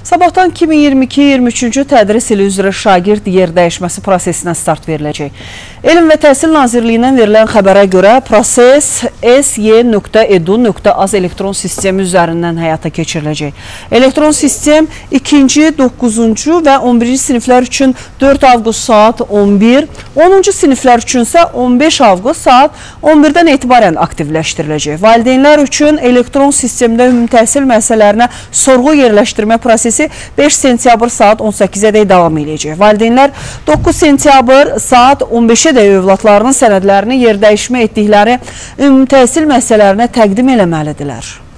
Sabahdan 2022-23-cü tədris ili üzrə şagird yer dəyişməsi prosesinə start veriləcək. Elm və Təhsil Nazirliyindən verilən xəbərə görə proses sy.edu.az elektron sistemi üzərindən həyata keçiriləcək. Elektron sistem 2-ci, 9-cu və 11-ci siniflər üçün 4 avqust saat 11, 10-cu siniflər üçün isə 15 avqust saat 11-dən etibarən aktivləşdiriləcək. Valideynlər üçün elektron sistemdə ümumi təhsil müəssisələrinə sorğu yerləşdirmə prosesi 5 sentyabr saat 18-ə davam edəcək. Valideynlər 9 sentyabr saat 15-ə övladlarının sənədlərini yer dəyişmə etdikləri ümumi təhsil müəssisələrinə təqdim eləməlidirlər.